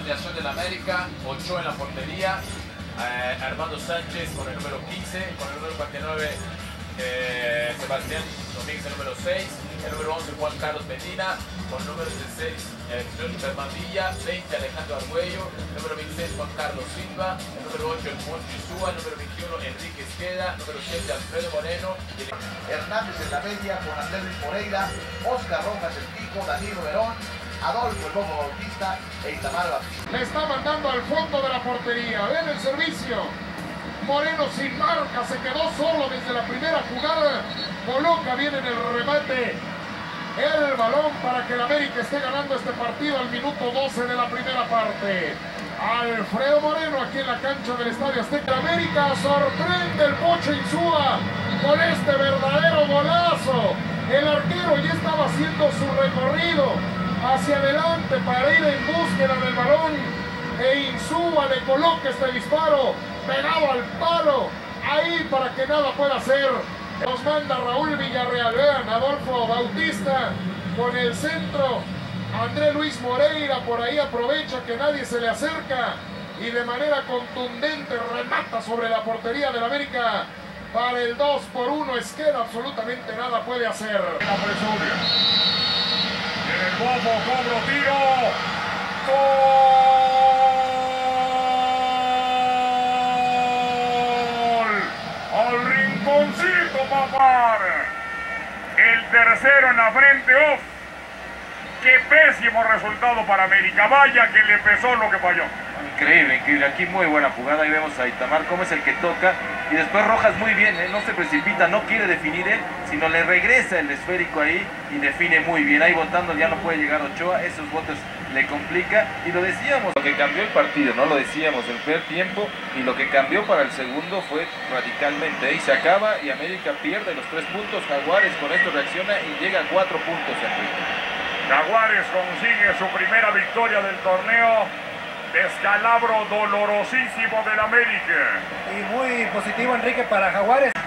alineación del América: Ochoa en la portería, Armando Sánchez con el número 15, con el número 49 Sebastián Domínguez, el número 6, el número 11 Juan Carlos Medina, con el número 16 Germán Villa, 20 Alejandro Argüello, el número 26 Juan Carlos Silva, el número 8 el Moncho Insúa, el número 21 Enrique Esqueda, número 7 Alfredo Moreno, Hernández en la media con Andrés Luis Moreira, Oscar Rojas el Pico, Danilo Verón, Adolfo el Bobo Bautista e Itamar Batista. Le está mandando al fondo de la portería. Ven el servicio. Moreno sin marca, se quedó solo desde la primera jugada. Coloca bien en el remate el balón para que el América esté ganando este partido al minuto 12 de la primera parte. Alfredo Moreno aquí en la cancha del Estadio Azteca. América sorprende el Pocho Insúa con este verdadero golazo. El arquero ya estaba haciendo su recorrido hacia adelante para ir en búsqueda del balón e Insúa le coloca este disparo pegado al palo ahí para que nada pueda hacer. Nos manda Raúl Villarreal. Vean, Adolfo Bautista con el centro, Andrés Luis Moreira por ahí aprovecha que nadie se le acerca y de manera contundente remata sobre la portería del América para el 2-1. Esqueda absolutamente nada puede hacer. La presión. En el Bobo, cobro, tiro. ¡Gol! Al rinconcito, papá. El tercero en la frente, off. Qué pésimo resultado para América. Vaya que le pesó lo que falló. Increíble, increíble. Aquí muy buena jugada. Ahí vemos a Itamar cómo es el que toca. Y después Rojas muy bien, no se precipita, no quiere definir él, sino le regresa el esférico ahí y define muy bien. Ahí botando ya no puede llegar Ochoa, esos botes le complica. Y lo decíamos, lo que cambió el partido, ¿no? Lo decíamos, el primer tiempo, y lo que cambió para el segundo fue radicalmente. Ahí se acaba y América pierde los 3 puntos. Jaguares con esto reacciona y llega a 4 puntos, Enrique. Jaguares consigue su primera victoria del torneo. Descalabro dolorosísimo del América. Y muy positivo, Enrique, para Jaguares.